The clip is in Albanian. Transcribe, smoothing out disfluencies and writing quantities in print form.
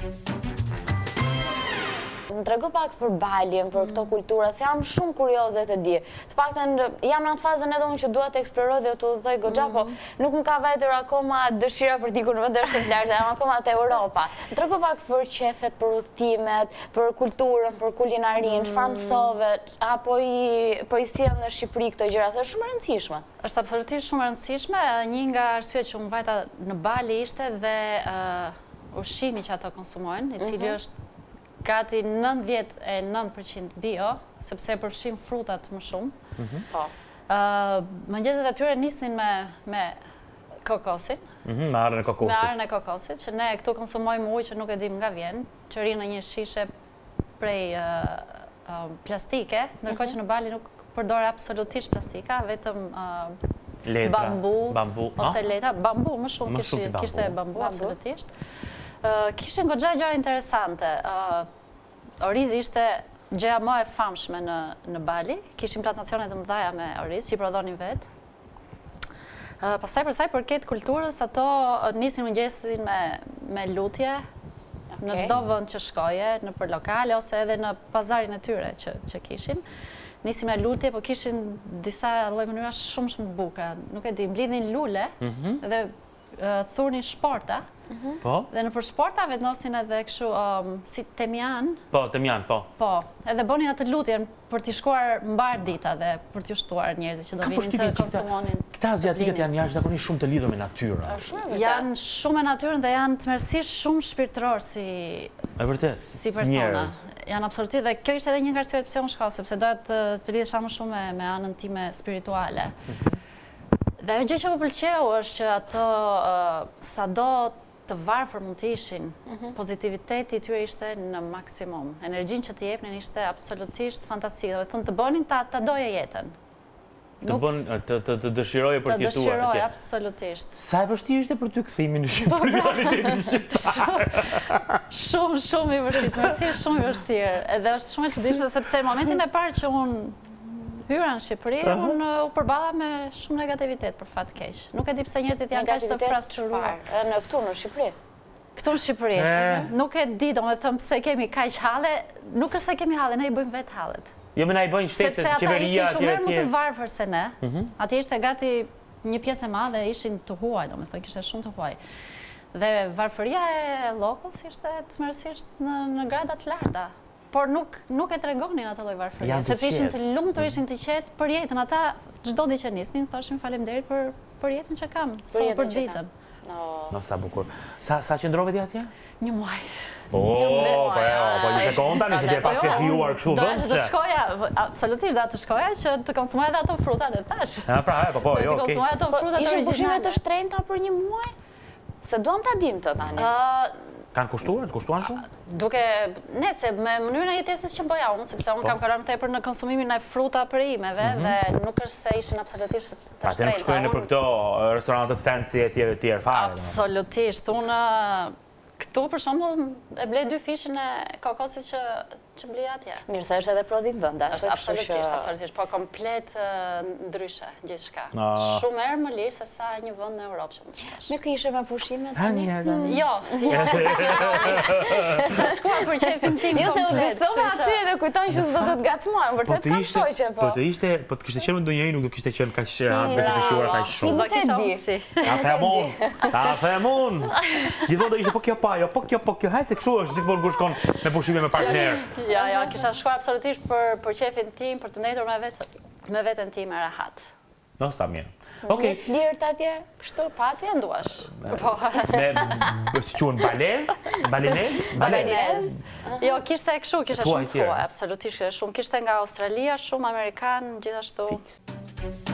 Më trego pak për Balin, për këto kultura, se jam shumë kurioze të di. Të paktën jam në atë fazën edhe unë që dua të eksploroj dhe të udhëzoj goxha, po nuk më ka vajtur akoma dëshira për t'ikur në vende shumë të larta, jam akoma te Europa. Më trego pak për qefet, për udhëtimet, për kulturën, për kulinarinë, çfarë mësove, apo i sjell në Shqipëri këto gjëra, se është shumë e rëndësishme. Është absolutisht shumë e rëndësishme. Një nga arsyet që unë vajta në Bali ishte dhe ushqimi që ato konsumojnë, i cili është gati 99% bio, sepse përfshin frutat më shumë. Mëngjeset atyre nisnin me kokosin. Me arën e kokosit. Me arën e kokosit, që ne këtu konsumojmë ujë që nuk e dim nga vjen, që rinë në një shishe prej plastike, ndërkohë që në Bali nuk përdore absolutisht plastika, vetëm bambu ose letra. Bambu, më shumë kishte bambu, absolutisht. Kishin goxha gjëra interesante. Orizi ishte gjëja më e famshme në Bali. Kishim plantacione të mëdha me oriz që i prodhonin vetë. Pastaj për sa i përket kulturës, ato nisnin mëngjesin me lutje në çdo vend që shkoje, nëpër lokale ose edhe në pazarin e tyre që kishin. Nisim me lutje, po kishin disa lloj mënyra shumë të bukura. Nuk e di, mblidhin lule dhe thurnin shporta. Dhe në për shporta vetnosin edhe kështu si temian. Temian, po. Po, edhe bonin atë lutjen për t'i shkuar mbar dita dhe për t'ju shtuar njerëzit që do vinin të konsumonin. Këta aziatikët janë jashtëzakonisht shumë të lidhur me natyra. Janë shumë me natyrën dhe janë tmerrsisht shumë shpirtëror si persona. Janë absolutisht, dhe kjo ishte edhe një nga arsyet pse unë shkoj, sepse doja të lidhesha më shumë me anën time spirituale. Dhe ajo gjë që më pëlqeu është që ato sado të varfër mund të ishin, pozitiviteti i tyre ishte në maksimum. Energjinë që të jepnin ishte absolutisht fantastike. Dhe thënë të bënin ta doje jetën. Të dëshiroje për t'jetuar. Të dëshiroje, absolutisht. Sa e vështirë ishte për ty kthimi në Shqipëri? Shumë i vështirë, tmerrsisht shumë i vështirë. Edhe është shumë e çuditshme sepse në momentin e parë që unë hyra në Shqipëri, unë u përballa me shumë negativitet për fat keq. Nuk e di pse njerëzit janë kaq të frustruar. Në këtu në Shqipëri? Këtu në Shqipëri. Nuk e di, domethënë pse kemi kaq halle, nuk është se kemi halle, ne i bëjmë vetë hallet. Jo, më na i bëjnë shtetet, qeveria, sepse ata ishin shumë më të varfër se ne. Atje ishte gati një pjesë e madhe ishin të huaj, domethënë kishte shumë të huaj. Dhe varfëria e llokut ishte tmerrsisht në grada të larta. Por nuk e tregonin atë lloj varfërie, sepse ishin të lumtur, ishin të qetë për jetën. Ata çdo ditë që nisnin thoshin faleminderit për jetën që kam, për ditën. No, sa bukur. Sa qëndrove ti atje? Një muaj. Po një sekonda, nëse ti e pas ke shijuar kështu vend. Do të shkoja, absolutisht do të shkoja që të konsumoj edhe ato frutat e thash. Po, jo, të konsumoj ato frutat Ishin pushime të shtrenjta për një muaj? Se duam ta dim të tani. Kanë kushtuar? Të kushtuan shumë? Se me mënyrën e jetesës që bëja unë, sepse unë kam kaluar më tepër në konsumimin e fruta perimeve dhe nuk është se ishin absolutisht të shtrenjta. Atë shkojnë nëpër këto restorantet fancy e tjerë fare. Absolutisht. Unë këtu për shembull e blej 2 fishën e kokosit që blej atje. Mirë se është edhe prodhim vendas. Absolutisht, po komplet ndryshe gjithçka. Shumë herë më lirë se sa një vend në Europë që mund të shkosh. Me kishe me pushime tani? Jo. Kisha shkuar për qefin tim. Jo, se u distova aty dhe kujton që s'do të gacmojmë, vërtet kam shoqe po. Po të kishte qenë ndonjëri nuk do kishte qenë kaq shkuar kaq shumë. Ti nuk e di. Ta themun. Gjithmonë do ishte po kjo, hajtë se kështu është gjithmonë kur shkon me pushime me partner. Ja, kisha shkuar absolutisht për qefin tim, për të ndetur me veten time rehat. No, sa mirë. Një flirt atje, kështu, patje? Si nduash. Si quhen balenez? Jo, kishte kështu, kishte shumë të huaj, absolutisht shumë. Kishte nga Australia, shumë Amerikan, gjithashtu.